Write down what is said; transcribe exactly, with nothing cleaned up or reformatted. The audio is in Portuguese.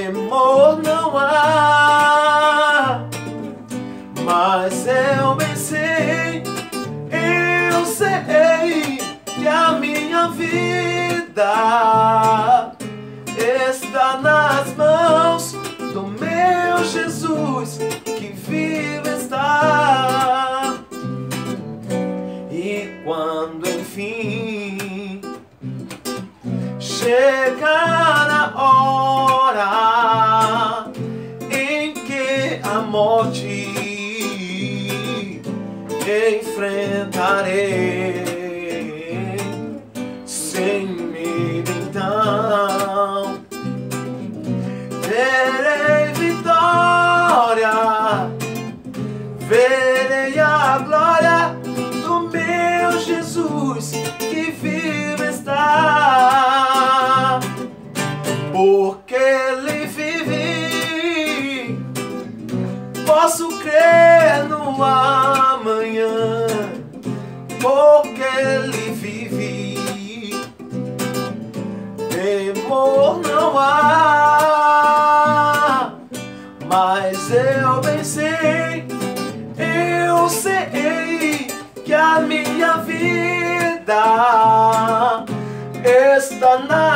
temor não há, mas eu bem sei, eu sei que a minha vida está nas mãos do meu Jesus, que vive está. E quando enfim chegar a hora em que a morte enfrentarei, sem medo então terei vitória, verei a glória do meu Jesus, que vive está. Porque Ele vive, posso crer no amanhã. Porque Ele vive, temor não há, mas eu bem sei, eu sei que a minha vida está na